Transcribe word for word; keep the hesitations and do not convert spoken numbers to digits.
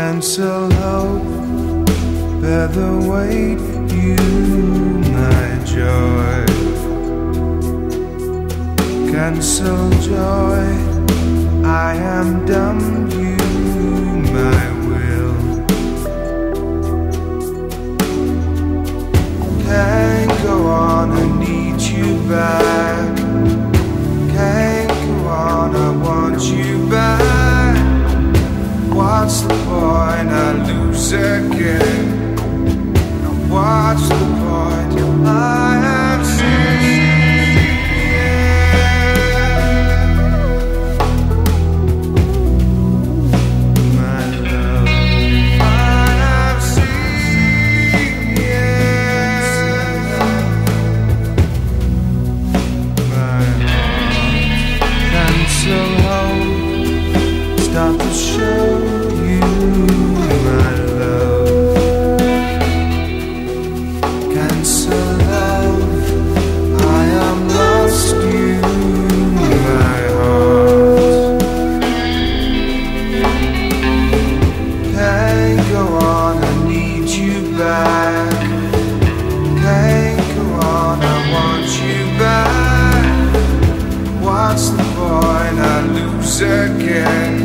Cancel hope, bear the weight, you my joy. Cancel joy, I am dumb, you my will. Can't go on, I need you back. Can't go on, I want you back. What's the point, I lose again. What's the point, I have seen. Start to show you my love. Cancel love, I am lost you, my heart. Can't go on, I need you back. Can't go on, I want you back. What's the point, I lose again.